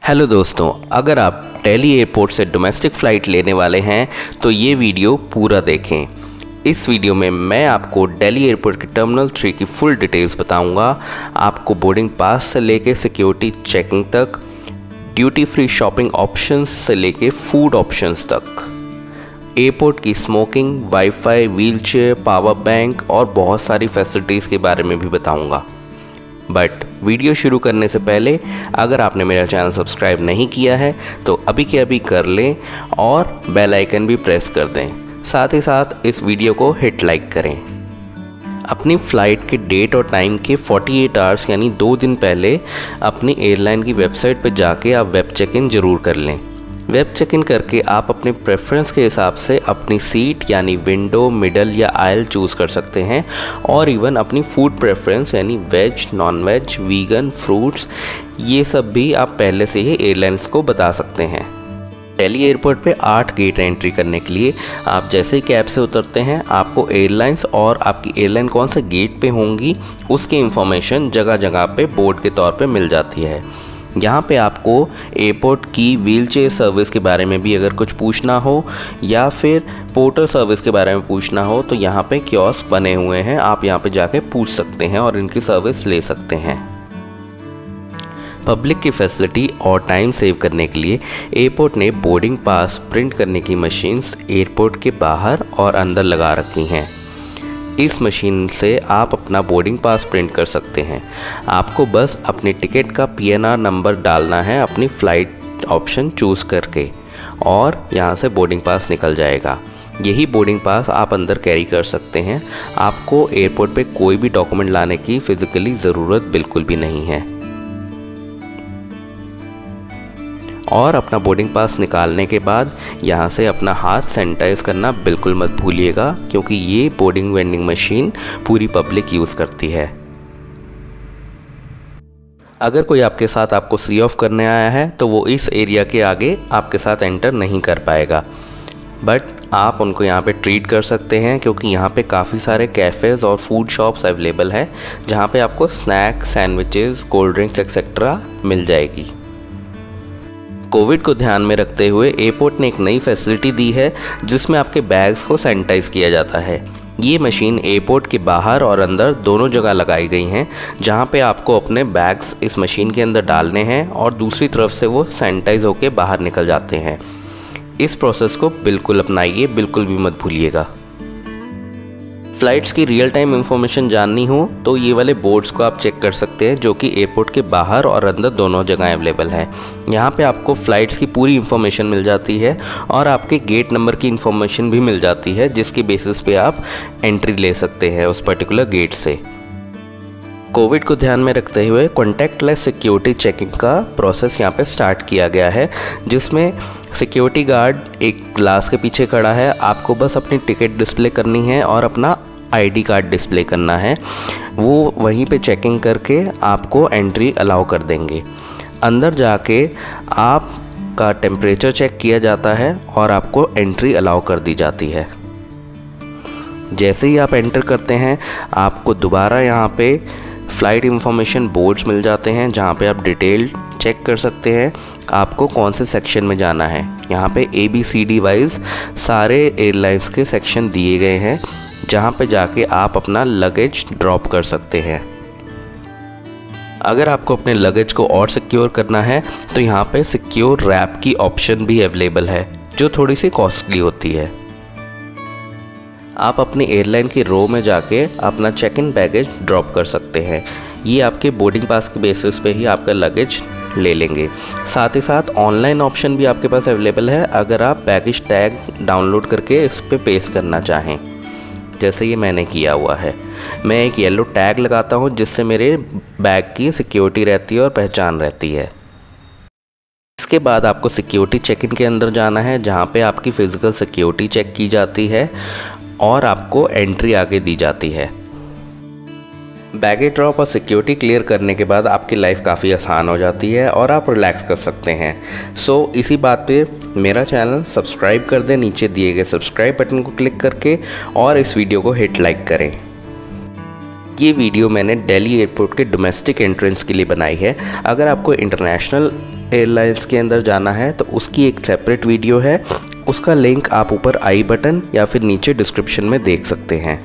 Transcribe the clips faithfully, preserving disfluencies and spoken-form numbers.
Hello दोस्तों, अगर आप दिल्ली एयरपोर्ट से डोमेस्टिक फ़्लाइट लेने वाले हैं तो ये वीडियो पूरा देखें। इस वीडियो में मैं आपको दिल्ली एयरपोर्ट के टर्मिनल थ्री की फुल डिटेल्स बताऊंगा। आपको बोर्डिंग पास से लेके सिक्योरिटी चेकिंग तक, ड्यूटी फ्री शॉपिंग ऑप्शंस से लेके फूड ऑप्शंस तक, एयरपोर्ट की smoking, wifi, wheelchair, power bank और बहुत सारी फैसिलिटीज़ के बारे में भी बताऊंगा। बट वीडियो शुरू करने से पहले अगर आपने मेरा चैनल सब्सक्राइब नहीं किया है तो अभी के अभी कर लें और बेल आइकन भी प्रेस कर दें। साथ ही साथ इस वीडियो को हिट लाइक करें। अपनी फ़्लाइट के डेट और टाइम के अड़तालीस आवर्स यानी दो दिन पहले अपनी एयरलाइन की वेबसाइट पर जाके आप वेब चेक इन ज़रूर कर लें। वेब चेक इन करके आप अपने प्रेफरेंस के हिसाब से अपनी सीट यानी विंडो, मिडल या आयल चूज़ कर सकते हैं और इवन अपनी फूड प्रेफरेंस यानी veg, non veg, vegan, fruits, ये सब भी आप पहले से ही एयरलाइंस को बता सकते हैं। दिल्ली एयरपोर्ट पे आठ गेट एंट्री करने के लिए आप जैसे ही कैब से उतरते हैं आपको एयरलाइंस और आपकी एयरलाइन कौन से गेट पे होंगी उसकी इंफॉर्मेशन जगह जगह पे बोर्ड के तौर पे मिल जाती है। यहाँ पे आपको एयरपोर्ट की व्हीलचेयर सर्विस के बारे में भी अगर कुछ पूछना हो या फिर पोर्टर सर्विस के बारे में पूछना हो तो यहाँ पे कियोस्क बने हुए हैं, आप यहाँ पे जाके पूछ सकते हैं और इनकी सर्विस ले सकते हैं। पब्लिक की फैसिलिटी और टाइम सेव करने के लिए एयरपोर्ट ने बोर्डिंग पास प्रिंट करने की मशीन्स एयरपोर्ट के बाहर और अंदर लगा रखी हैं। इस मशीन से आप अपना बोर्डिंग पास प्रिंट कर सकते हैं। आपको बस अपनी टिकट का पी एन आर नंबर डालना है अपनी फ़्लाइट ऑप्शन चूज़ करके और यहाँ से बोर्डिंग पास निकल जाएगा। यही बोर्डिंग पास आप अंदर कैरी कर सकते हैं। आपको एयरपोर्ट पे कोई भी डॉक्यूमेंट लाने की फ़िज़िकली ज़रूरत बिल्कुल भी नहीं है। और अपना बोर्डिंग पास निकालने के बाद यहाँ से अपना हाथ सैनिटाइज़ करना बिल्कुल मत भूलिएगा, क्योंकि ये बोर्डिंग वेंडिंग मशीन पूरी पब्लिक यूज़ करती है। अगर कोई आपके साथ आपको सी ऑफ करने आया है तो वो इस एरिया के आगे आपके साथ एंटर नहीं कर पाएगा, बट आप उनको यहाँ पे ट्रीट कर सकते हैं क्योंकि यहाँ पे काफ़ी सारे कैफ़ेज़ और फूड शॉप्स अवेलेबल हैं जहाँ पे आपको snack, sandwiches, cold drinks etcetera मिल जाएगी। कोविड को ध्यान में रखते हुए एयरपोर्ट ने एक नई फैसिलिटी दी है जिसमें आपके बैग्स को सैनिटाइज़ किया जाता है। ये मशीन एयरपोर्ट के बाहर और अंदर दोनों जगह लगाई गई हैं, जहां पे आपको अपने बैग्स इस मशीन के अंदर डालने हैं और दूसरी तरफ से वो सैनिटाइज होकर बाहर निकल जाते हैं। इस प्रोसेस को बिल्कुल अपनाइए, बिल्कुल भी मत भूलिएगा। फ़्लाइट्स की रियल टाइम इंफॉर्मेशन जाननी हो तो ये वाले बोर्ड्स को आप चेक कर सकते हैं जो कि एयरपोर्ट के बाहर और अंदर दोनों जगह अवेलेबल है। यहाँ पे आपको फ़्लाइट्स की पूरी इंफॉर्मेशन मिल जाती है और आपके गेट नंबर की इंफॉर्मेशन भी मिल जाती है, जिसकी बेसिस पे आप एंट्री ले सकते हैं उस पर्टिकुलर गेट से। कोविड को ध्यान में रखते हुए कॉन्टैक्टलेस सिक्योरिटी चेकिंग का प्रोसेस यहाँ पे स्टार्ट किया गया है, जिसमें सिक्योरिटी गार्ड एक ग्लास के पीछे खड़ा है। आपको बस अपनी टिकट डिस्प्ले करनी है और अपना आईडी कार्ड डिस्प्ले करना है। वो वहीं पे चेकिंग करके आपको एंट्री अलाउ कर देंगे। अंदर जाके आपका टेम्परेचर चेक किया जाता है और आपको एंट्री अलाउ कर दी जाती है। जैसे ही आप एंटर करते हैं आपको दोबारा यहाँ पे फ़्लाइट इंफॉर्मेशन बोर्ड्स मिल जाते हैं जहाँ पे आप डिटेल चेक कर सकते हैं आपको कौन से सेक्शन में जाना है। यहाँ पे A B C D wise सारे एयरलाइंस के सेक्शन दिए गए हैं जहाँ पे जाके आप अपना लगेज ड्रॉप कर सकते हैं। अगर आपको अपने लगेज को और सिक्योर करना है तो यहाँ पे सिक्योर रैप की ऑप्शन भी अवेलेबल है जो थोड़ी सी कॉस्टली होती है। आप अपनी एयरलाइन की रो में जाके अपना चेक इन बैगेज ड्रॉप कर सकते हैं। ये आपके बोर्डिंग पास के बेसिस पे ही आपका लगेज ले लेंगे। साथ ही साथ ऑनलाइन ऑप्शन भी आपके पास अवेलेबल है अगर आप बैगेज टैग डाउनलोड करके इस पर पेस्ट करना चाहें, जैसे ये मैंने किया हुआ है। मैं एक येलो टैग लगाता हूँ जिससे मेरे बैग की सिक्योरिटी रहती है और पहचान रहती है। इसके बाद आपको सिक्योरिटी चेक इन के अंदर जाना है जहाँ पे आपकी फ़िज़िकल सिक्योरिटी चेक की जाती है और आपको एंट्री आगे दी जाती है। बैगेज ड्रॉप और सिक्योरिटी क्लियर करने के बाद आपकी लाइफ काफ़ी आसान हो जाती है और आप रिलैक्स कर सकते हैं। सो so, इसी बात पे मेरा चैनल सब्सक्राइब कर दें नीचे दिए गए सब्सक्राइब बटन को क्लिक करके और इस वीडियो को हिट लाइक करें। ये वीडियो मैंने दिल्ली एयरपोर्ट के डोमेस्टिक एंट्रेंस के लिए बनाई है। अगर आपको इंटरनेशनल एयरलाइंस के अंदर जाना है तो उसकी एक सेपरेट वीडियो है, उसका लिंक आप ऊपर आई बटन या फिर नीचे डिस्क्रिप्शन में देख सकते हैं।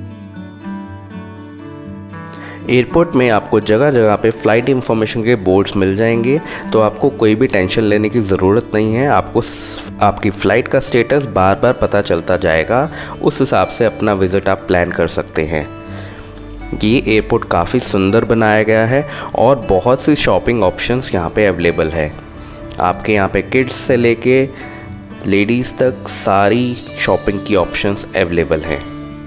एयरपोर्ट में आपको जगह जगह पे फ़्लाइट इंफॉर्मेशन के बोर्ड्स मिल जाएंगे, तो आपको कोई भी टेंशन लेने की ज़रूरत नहीं है। आपको आपकी फ़्लाइट का स्टेटस बार बार पता चलता जाएगा, उस हिसाब से अपना विज़िट आप प्लान कर सकते हैं। ये एयरपोर्ट काफ़ी सुंदर बनाया गया है और बहुत सी शॉपिंग ऑप्शंस यहाँ पे अवेलेबल है। आपके यहाँ पे किड्स से लेके लेडीज़ तक सारी शॉपिंग की ऑप्शंस अवेलेबल हैं।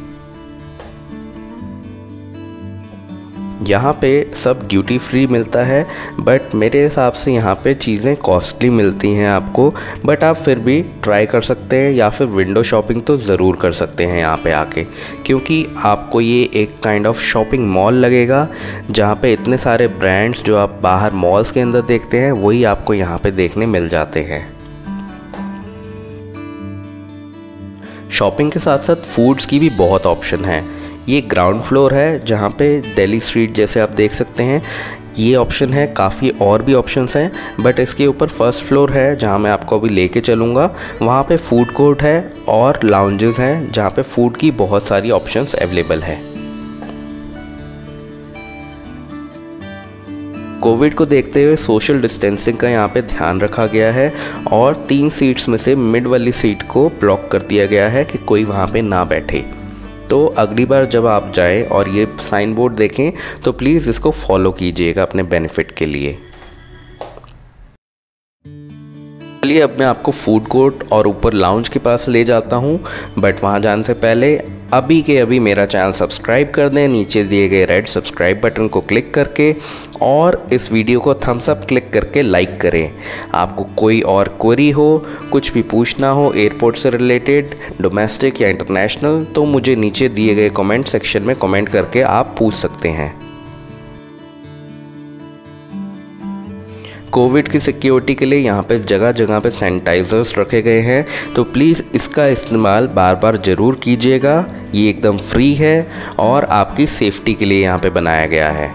यहाँ पे सब ड्यूटी फ्री मिलता है, बट मेरे हिसाब से यहाँ पे चीज़ें कॉस्टली मिलती हैं आपको, बट आप फिर भी ट्राई कर सकते हैं या फिर विंडो शॉपिंग तो ज़रूर कर सकते हैं यहाँ पे आके, क्योंकि आपको ये एक काइंड ऑफ शॉपिंग मॉल लगेगा जहाँ पे इतने सारे ब्रांड्स जो आप बाहर मॉल्स के अंदर देखते हैं वही आपको यहाँ पे देखने मिल जाते हैं। शॉपिंग के साथ साथ फूड्स की भी बहुत ऑप्शन है। ये ग्राउंड फ्लोर है जहाँ पे दिल्ली स्ट्रीट जैसे आप देख सकते हैं, ये ऑप्शन है। काफ़ी और भी ऑप्शंस हैं, बट इसके ऊपर फर्स्ट फ्लोर है जहाँ मैं आपको अभी लेके चलूँगा। वहाँ पे फूड कोर्ट है और लाउंजेस हैं जहाँ पे फूड की बहुत सारी ऑप्शंस अवेलेबल है। कोविड को देखते हुए सोशल डिस्टेंसिंग का यहाँ पे ध्यान रखा गया है और तीन सीट्स में से मिड वाली सीट को ब्लॉक कर दिया गया है कि कोई वहाँ पे ना बैठे। तो अगली बार जब आप जाएं और ये साइन बोर्ड देखें तो प्लीज़ इसको फॉलो कीजिएगा अपने बेनिफिट के लिए। चलिए अब मैं आपको फूड कोर्ट और ऊपर लाउंज के पास ले जाता हूँ, बट वहाँ जाने से पहले अभी के अभी मेरा चैनल सब्सक्राइब कर दें नीचे दिए गए रेड सब्सक्राइब बटन को क्लिक करके, और इस वीडियो को थम्स अप क्लिक करके लाइक करें। आपको कोई और क्वेरी हो, कुछ भी पूछना हो एयरपोर्ट से रिलेटेड, डोमेस्टिक या इंटरनेशनल, तो मुझे नीचे दिए गए कमेंट सेक्शन में कमेंट करके आप पूछ सकते हैं। कोविड की सिक्योरिटी के लिए यहाँ पे जगह जगह पे सैनिटाइज़र्स रखे गए हैं, तो प्लीज़ इसका इस्तेमाल बार बार ज़रूर कीजिएगा। ये एकदम फ्री है और आपकी सेफ्टी के लिए यहाँ पे बनाया गया है।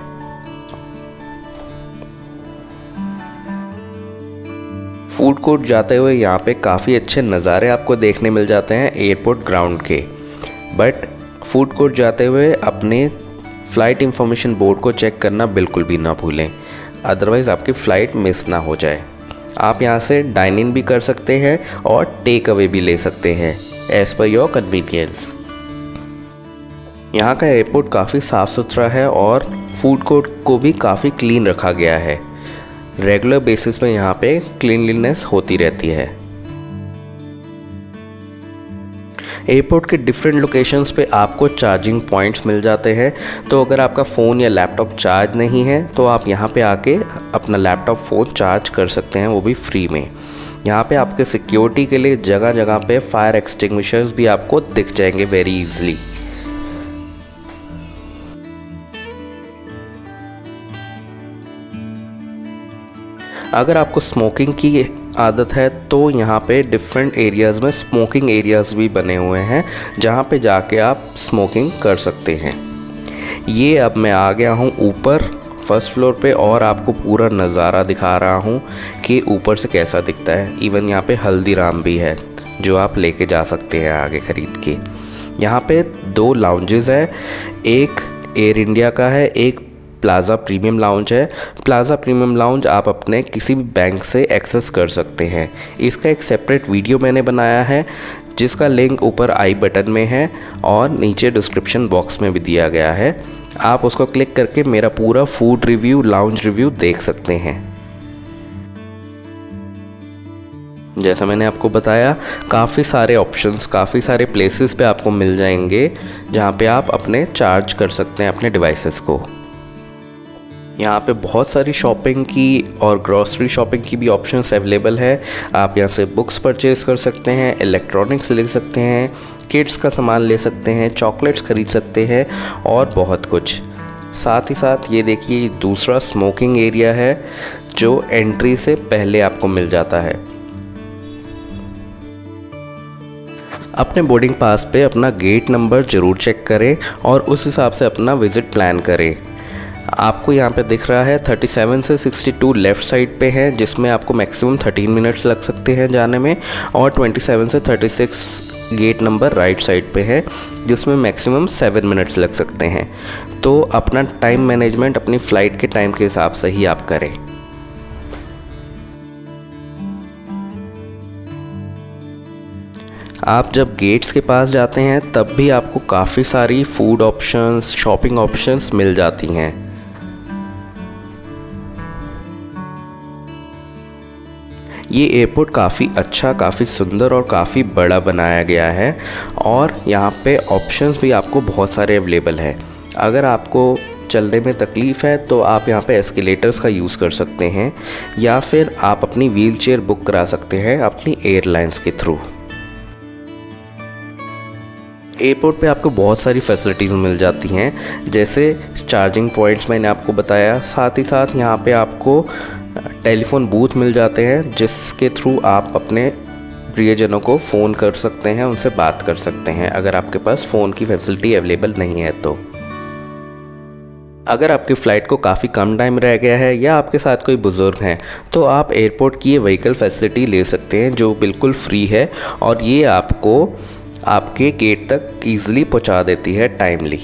फूड कोर्ट जाते हुए यहाँ पे काफ़ी अच्छे नज़ारे आपको देखने मिल जाते हैं एयरपोर्ट ग्राउंड के, बट फूड कोर्ट जाते हुए अपने फ़्लाइट इंफॉर्मेशन बोर्ड को चेक करना बिल्कुल भी ना भूलें, अदरवाइज़ आपकी फ़्लाइट मिस ना हो जाए। आप यहाँ से डाइन इन भी कर सकते हैं और टेक अवे भी ले सकते हैं एज़ पर योर कन्वीनियंस। यहाँ का एयरपोर्ट काफ़ी साफ़ सुथरा है और फूड कोर्ट को भी काफ़ी क्लीन रखा गया है। रेगुलर बेसिस पे यहाँ पे क्लीनलीनेस होती रहती है। एयरपोर्ट के डिफरेंट लोकेशंस पे आपको चार्जिंग पॉइंट्स मिल जाते हैं, तो अगर आपका फ़ोन या लैपटॉप चार्ज नहीं है तो आप यहाँ पे आके अपना लैपटॉप फ़ोन चार्ज कर सकते हैं, वो भी फ्री में। यहाँ पे आपके सिक्योरिटी के लिए जगह जगह पे फायर एक्सटिंग्विशर्स भी आपको दिख जाएंगे वेरी इजीली। अगर आपको स्मोकिंग की आदत है तो यहाँ पे डिफरेंट एरियाज़ में स्मोकिंग एरियाज़ भी बने हुए हैं जहाँ पे जाके आप स्मोकिंग कर सकते हैं। ये अब मैं आ गया हूँ ऊपर फर्स्ट फ्लोर पे और आपको पूरा नज़ारा दिखा रहा हूँ कि ऊपर से कैसा दिखता है। इवन यहाँ पे हल्दीराम भी है जो आप लेके जा सकते हैं आगे ख़रीद के। यहाँ पे दो लाउंजेस है, एक एयर इंडिया का है, एक प्लाज़ा प्रीमियम लाउंज है। प्लाज़ा प्रीमियम लाउंज आप अपने किसी भी बैंक से एक्सेस कर सकते हैं। इसका एक सेपरेट वीडियो मैंने बनाया है जिसका लिंक ऊपर आई बटन में है और नीचे डिस्क्रिप्शन बॉक्स में भी दिया गया है। आप उसको क्लिक करके मेरा पूरा फूड रिव्यू, लाउंज रिव्यू देख सकते हैं। जैसा मैंने आपको बताया, काफ़ी सारे ऑप्शंस, काफ़ी सारे प्लेसेस पे आपको मिल जाएंगे जहाँ पे आप अपने चार्ज कर सकते हैं अपने डिवाइसेस को। यहाँ पे बहुत सारी शॉपिंग की और ग्रॉसरी शॉपिंग की भी ऑप्शंस अवेलेबल है। आप यहाँ से बुक्स परचेज़ कर सकते हैं, इलेक्ट्रॉनिक्स ले सकते हैं, किड्स का सामान ले सकते हैं, चॉकलेट्स खरीद सकते हैं और बहुत कुछ। साथ ही साथ ये देखिए दूसरा स्मोकिंग एरिया है जो एंट्री से पहले आपको मिल जाता है। अपने बोर्डिंग पास पे अपना गेट नंबर ज़रूर चेक करें और उस हिसाब से अपना विज़िट प्लान करें। आपको यहाँ पे दिख रहा है सैंतीस से बासठ लेफ़्ट साइड पे है, जिसमें आपको मैक्सिमम तेरह मिनट्स लग सकते हैं जाने में, और सत्ताईस से छत्तीस गेट नंबर राइट साइड पे है, जिसमें मैक्सिमम सात मिनट्स लग सकते हैं। तो अपना टाइम मैनेजमेंट अपनी फ़्लाइट के टाइम के हिसाब से ही आप करें। आप जब गेट्स के पास जाते हैं तब भी आपको काफ़ी सारी फूड ऑप्शंस, शॉपिंग ऑप्शंस मिल जाती हैं। ये एयरपोर्ट काफ़ी अच्छा, काफ़ी सुंदर और काफ़ी बड़ा बनाया गया है, और यहाँ पे ऑप्शंस भी आपको बहुत सारे अवेलेबल हैं। अगर आपको चलने में तकलीफ़ है तो आप यहाँ पे एस्केलेटर्स का यूज़ कर सकते हैं, या फिर आप अपनी व्हीलचेयर बुक करा सकते हैं अपनी एयरलाइंस के थ्रू। एयरपोर्ट पे आपको बहुत सारी फैसिलिटीज़ मिल जाती हैं, जैसे चार्जिंग पॉइंट्स मैंने आपको बताया, साथ ही साथ यहाँ पे आपको टेलीफोन बूथ मिल जाते हैं, जिसके थ्रू आप अपने प्रियजनों को फ़ोन कर सकते हैं, उनसे बात कर सकते हैं अगर आपके पास फ़ोन की फैसिलिटी अवेलेबल नहीं है तो। अगर आपकी फ़्लाइट को काफ़ी कम टाइम रह गया है या आपके साथ कोई बुज़ुर्ग हैं तो आप एयरपोर्ट की ये व्हीकल फैसिलिटी ले सकते हैं, जो बिल्कुल फ्री है, और ये आपको आपके गेट तक ईज़िली पहुंचा देती है टाइमली।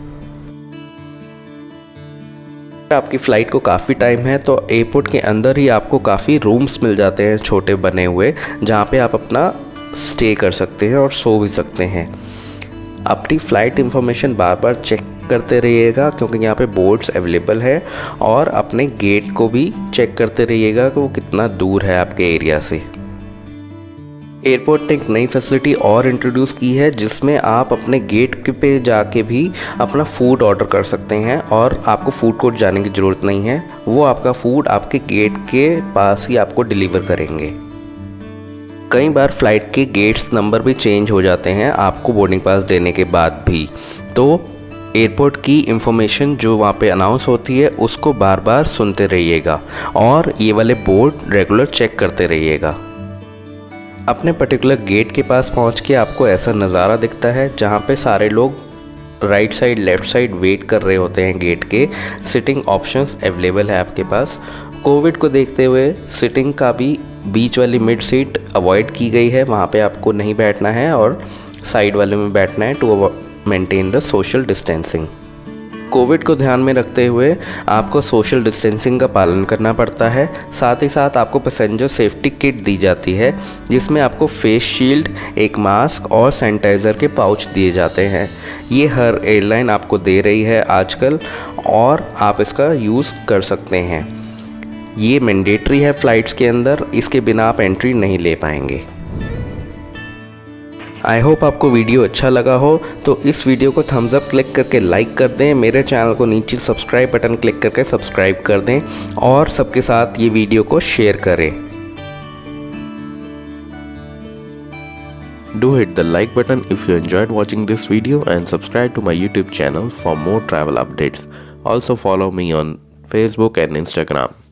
आपकी फ़्लाइट को काफ़ी टाइम है तो एयरपोर्ट के अंदर ही आपको काफ़ी रूम्स मिल जाते हैं छोटे बने हुए, जहाँ पे आप अपना स्टे कर सकते हैं और सो भी सकते हैं। अपनी फ़्लाइट इंफॉर्मेशन बार बार चेक करते रहिएगा, क्योंकि यहाँ पे बोर्ड्स अवेलेबल है, और अपने गेट को भी चेक करते रहिएगा कि वो कितना दूर है आपके एरिया से। एयरपोर्ट ने एक नई फैसिलिटी और इंट्रोड्यूस की है, जिसमें आप अपने गेट पे जाके भी अपना फ़ूड ऑर्डर कर सकते हैं, और आपको फूड कोर्ट जाने की ज़रूरत नहीं है। वो आपका फ़ूड आपके गेट के पास ही आपको डिलीवर करेंगे। कई बार फ़्लाइट के गेट्स नंबर भी चेंज हो जाते हैं आपको बोर्डिंग पास देने के बाद भी, तो एयरपोर्ट की इंफॉर्मेशन जो वहाँ पे अनाउंस होती है उसको बार बार सुनते रहिएगा, और ये वाले बोर्ड रेगुलर चेक करते रहिएगा। अपने पर्टिकुलर गेट के पास पहुंच के आपको ऐसा नज़ारा दिखता है, जहां पे सारे लोग right side left side wait कर रहे होते हैं गेट के। सिटिंग ऑप्शंस अवेलेबल है आपके पास। कोविड को देखते हुए सिटिंग का भी बीच वाली मिड सीट अवॉइड की गई है, वहां पे आपको नहीं बैठना है और साइड वाले में बैठना है to maintain the social distancing. Covid को ध्यान में रखते हुए आपको सोशल डिस्टेंसिंग का पालन करना पड़ता है। साथ ही साथ आपको पैसेंजर सेफ्टी किट दी जाती है, जिसमें आपको फेस शील्ड, एक मास्क और सैनिटाइज़र के पाउच दिए जाते हैं। ये हर एयरलाइन आपको दे रही है आजकल, और आप इसका यूज़ कर सकते हैं। ये मैंडेटरी है फ़्लाइट्स के अंदर, इसके बिना आप एंट्री नहीं ले पाएंगे। आई होप आपको वीडियो अच्छा लगा हो, तो इस वीडियो को थम्स अप क्लिक करके लाइक कर दें, मेरे चैनल को नीचे सब्सक्राइब बटन क्लिक करके सब्सक्राइब कर दें, और सबके साथ ये वीडियो को शेयर करें। Do hit the like button if you enjoyed watching this video, and subscribe to my YouTube channel for more travel updates. Also follow me on Facebook and Instagram.